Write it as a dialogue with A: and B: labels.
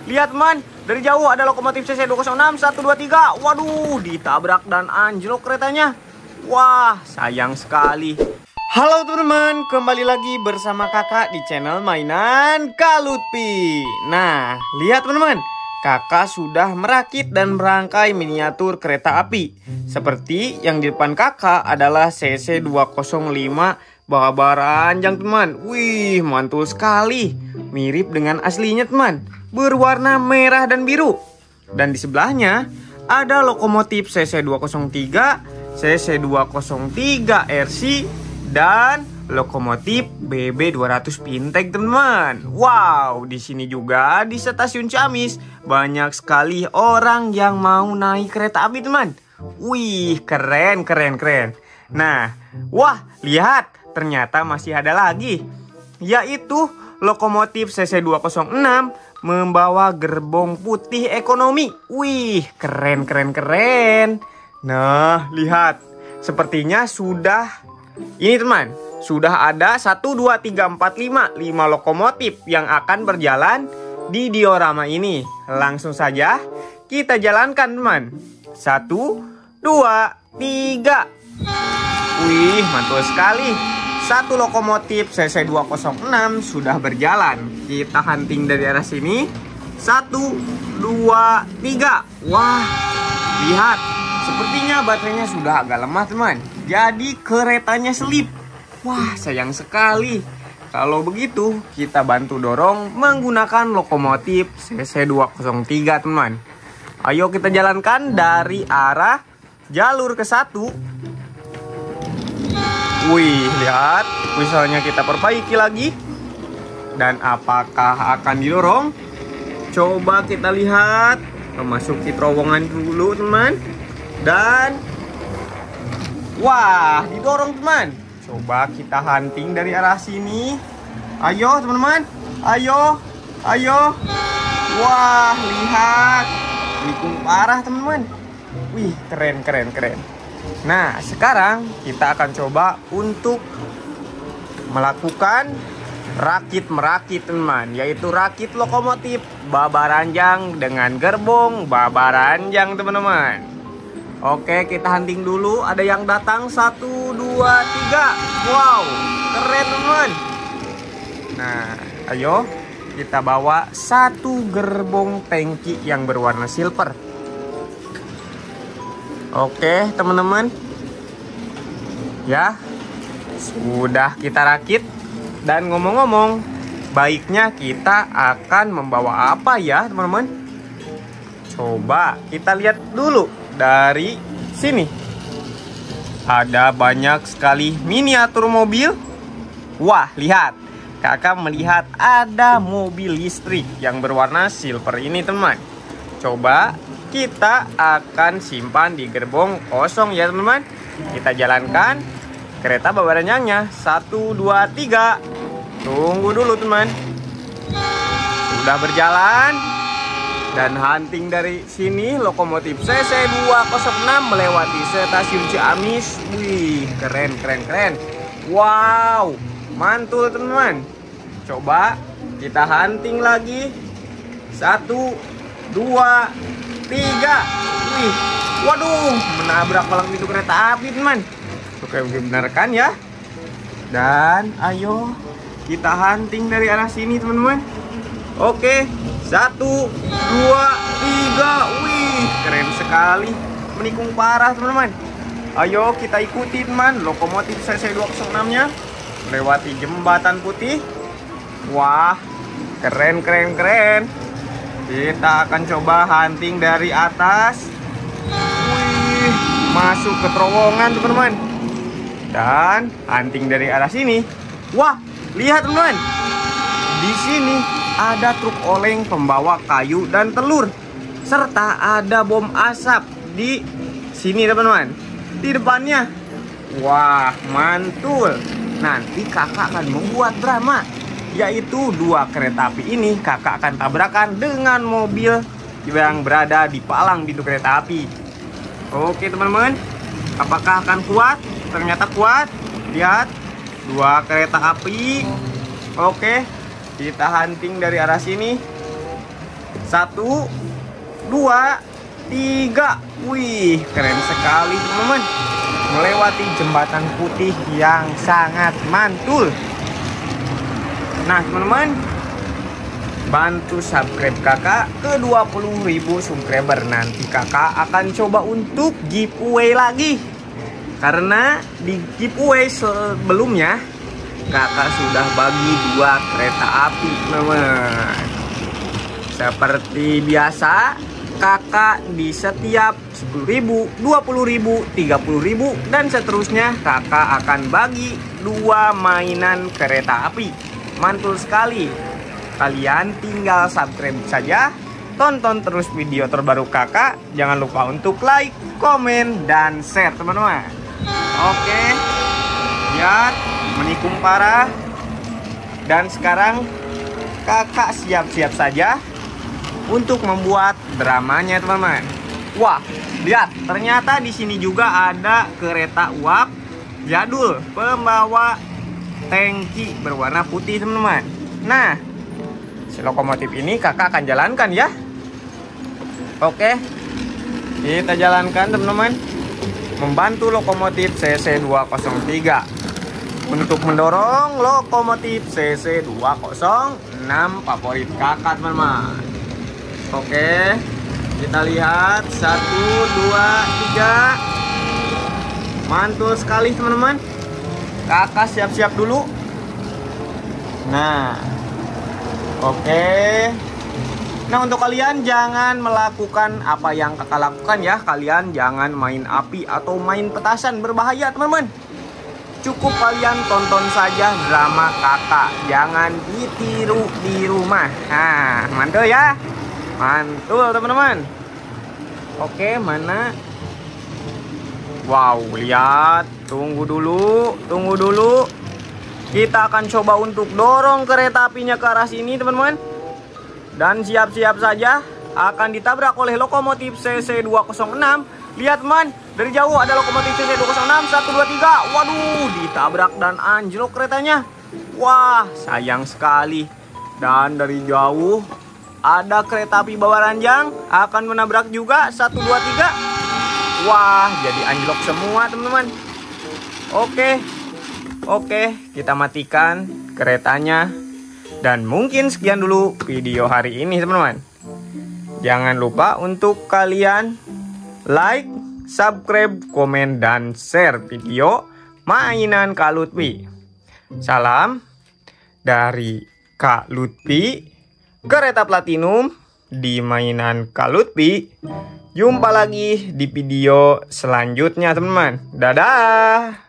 A: Lihat teman, dari jauh ada lokomotif CC206 123. Waduh, ditabrak dan anjlok keretanya. Wah, sayang sekali. Halo teman-teman, kembali lagi bersama kakak di channel mainan Kak Lutfi. Nah, lihat teman-teman, kakak sudah merakit dan merangkai miniatur kereta api. Seperti yang di depan kakak adalah CC205 baba ranjang teman. Wih, mantul sekali. Mirip dengan aslinya teman, berwarna merah dan biru. Dan di sebelahnya ada lokomotif CC203, CC203 RC, dan lokomotif BB200 Pinteg teman. Wow, di sini juga di stasiun Ciamis banyak sekali orang yang mau naik kereta api teman. Wih, keren. Nah, wah, lihat, ternyata masih ada lagi, yaitu lokomotif CC206 membawa gerbong putih ekonomi. Wih, keren. Nah, lihat, sepertinya ini teman, sudah ada 1, 2, 3, 4, 5 lokomotif yang akan berjalan di diorama ini. Langsung saja kita jalankan teman. 1, 2, 3. Wih, mantul sekali. Satu lokomotif CC206 sudah berjalan. Kita hunting dari arah sini. 1, 2, 3. Wah, lihat, sepertinya baterainya sudah agak lemah teman. Jadi keretanya selip. Wah, sayang sekali. Kalau begitu kita bantu dorong menggunakan lokomotif CC203 teman. Ayo kita jalankan dari arah jalur ke-1. Wih, lihat, misalnya kita perbaiki lagi. Dan apakah akan didorong? Coba kita lihat. Memasuki terowongan dulu teman. Dan wah, didorong teman. Coba kita hunting dari arah sini. Ayo teman-teman, ayo. Wah, lihat, nikung parah teman-teman. Wih, keren. Nah, sekarang kita akan coba untuk melakukan rakit-merakit teman, yaitu rakit lokomotif baba ranjang dengan gerbong baba ranjang teman-teman. Oke, kita hunting dulu. Ada yang datang 1, 2, 3. Wow, keren teman. Nah, ayo kita bawa satu gerbong tangki yang berwarna silver. Oke teman-teman, ya sudah kita rakit. Dan ngomong-ngomong, baiknya kita akan membawa apa ya teman-teman? Coba kita lihat dulu dari sini. Ada banyak sekali miniatur mobil. Wah, lihat, kakak melihat ada mobil listrik yang berwarna silver ini teman. Coba kita akan simpan di gerbong kosong ya teman-teman. Kita jalankan kereta baba ranjangnya. 1, 2, 3. Tunggu dulu teman. Sudah berjalan. Dan hunting dari sini lokomotif CC206 melewati stasiun Ciamis. Wih, keren. Wow, mantul teman-teman. Coba kita hunting lagi. 1, 2, 3. Wih, waduh, menabrak palang pintu kereta api teman. Oke, benarkan ya. Dan ayo kita hunting dari arah sini teman-teman. Oke, 1, 2, 3. Wih, keren sekali, menikung parah teman-teman. Ayo kita ikuti teman lokomotif CC206 nya lewati jembatan putih. Wah, keren. Kita akan coba hunting dari atas. Wih, masuk ke terowongan teman-teman. Dan hunting dari arah sini. Wah, lihat teman-teman. Di sini ada truk oleng pembawa kayu dan telur. Serta ada bom asap di sini teman-teman. Di depannya. Wah, mantul. Nanti kakak akan membuat drama, yaitu 2 kereta api ini kakak akan tabrakan dengan mobil yang berada di palang pintu kereta api. Oke teman-teman, apakah akan kuat? Ternyata kuat. Lihat, 2 kereta api. Oke, kita hunting dari arah sini. 1, 2, 3. Wih, keren sekali teman-teman. Melewati jembatan putih yang sangat mantul. Nah teman-teman, bantu subscribe kakak ke 20.000 subscriber. Nanti kakak akan coba untuk giveaway lagi. Karena di giveaway sebelumnya kakak sudah bagi 2 kereta api teman-teman. Seperti biasa, kakak di setiap 10.000, 20.000, 30.000 dan seterusnya kakak akan bagi 2 mainan kereta api. Mantul sekali. Kalian tinggal subscribe saja, tonton terus video terbaru kakak. Jangan lupa untuk like, komen, dan share teman-teman. Oke, lihat menikung parah. Dan sekarang kakak siap-siap saja untuk membuat dramanya teman-teman. Wah, lihat ternyata di sini juga ada kereta uap jadul pembawa tangki berwarna putih teman-teman. Nah, si lokomotif ini kakak akan jalankan ya. Oke, kita jalankan teman-teman. Membantu lokomotif CC203 untuk mendorong lokomotif CC206 favorit kakak teman-teman. Oke, kita lihat 1, 2, 3. Mantul sekali teman-teman. Kakak siap-siap dulu. Nah, oke. Nah, untuk kalian jangan melakukan apa yang kakak lakukan ya. Kalian jangan main api atau main petasan, berbahaya teman-teman. Cukup kalian tonton saja drama kakak. Jangan ditiru di rumah. Nah, mantul ya. Mantul teman-teman. Oke, mana? Wow, lihat. Tunggu dulu. Kita akan coba untuk dorong kereta apinya ke arah sini teman-teman. Dan siap-siap saja akan ditabrak oleh lokomotif CC206. Lihat teman, dari jauh ada lokomotif CC206. 1, 2, 3. Waduh, ditabrak dan anjlok keretanya. Wah, sayang sekali. Dan dari jauh ada kereta api bawah ranjang akan menabrak juga. 1, 2, 3. Wah, jadi anjlok semua teman-teman. Oke, kita matikan keretanya. Dan mungkin sekian dulu video hari ini teman-teman. Jangan lupa untuk kalian like, subscribe, komen, dan share video mainan Kak Lutfi. Salam dari Kak Lutfi, kereta platinum di mainan Kak Lutfi. Jumpa lagi di video selanjutnya teman-teman. Dadah.